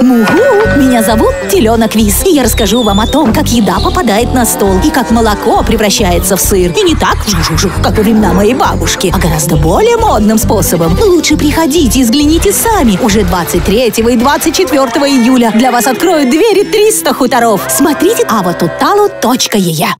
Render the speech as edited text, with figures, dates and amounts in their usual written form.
Мугу! Меня зовут Теленок Виз, и я расскажу вам о том, как еда попадает на стол, и как молоко превращается в сыр. И не так, как во времена моей бабушки, а гораздо более модным способом. Лучше приходите и взгляните сами. Уже 23 и 24 июля для вас откроют двери 300 хуторов. Смотрите avotutalu.ee.